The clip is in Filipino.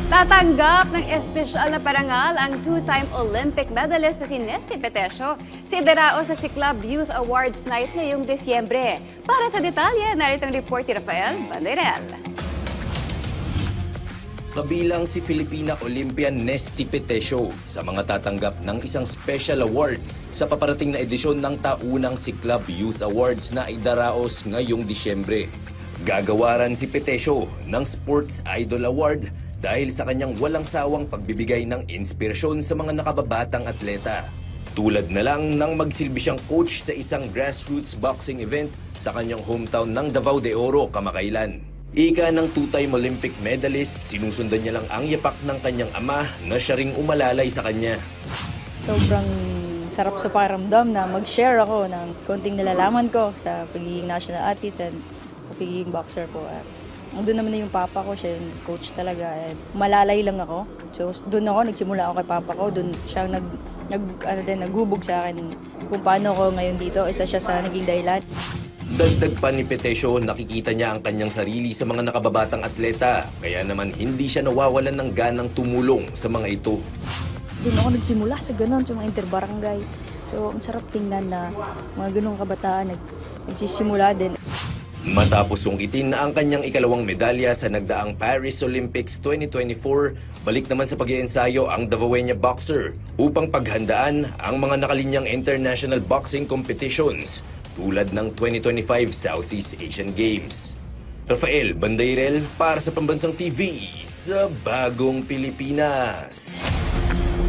Tatanggap ng espesyal na parangal ang two-time Olympic medalist na si Nesty Petesio. Si Darao sa Ciclab Youth Awards Night ngayong Disyembre. Para sa detalye, narito ang report ni Rafael Banderel. Kabilang si Filipina Olympian Nesty Petesio sa mga tatanggap ng isang special award sa paparating na edisyon ng taunang Ciclab Youth Awards na idaraos ngayong Disyembre. Gagawaran si Petesio ng Sports Idol Award dahil sa kanyang walang sawang pagbibigay ng inspirasyon sa mga nakababatang atleta. Tulad na lang nang magsilbi siyang coach sa isang grassroots boxing event sa kanyang hometown ng Davao de Oro kamakailan. Ika ng two-time Olympic medalist, sinusundan niya lang ang yapak ng kanyang ama na siya ring umalalay sa kanya. Sobrang sarap sa pakiramdam na mag-share ako ng konting nalalaman ko sa pagiging national athlete and pagiging boxer po. Doon naman na yung papa ko, siya yung coach talaga. Malalay lang ako. So doon ako, nagsimula ako kay papa ko. Doon siya naghubog sa akin kung paano ako ngayon dito. Isa siya sa naging dahilan. Dagdag pa ni Petesio, nakikita niya ang kanyang sarili sa mga nakababatang atleta. Kaya naman hindi siya nawawalan ng ganang tumulong sa mga ito. Doon ako nagsimula sa ganun, sa mga interbarangay. So ang sarap tingnan na mga ganung kabataan nagsisimula din. Matapos sungkitin ang kanyang ikalawang medalya sa nagdaang Paris Olympics 2024, balik naman sa pag-iensayo ang Davaoeña boxer upang paghandaan ang mga nakalinyang international boxing competitions tulad ng 2025 Southeast Asian Games. Rafael Banderel para sa Pambansang TV sa Bagong Pilipinas.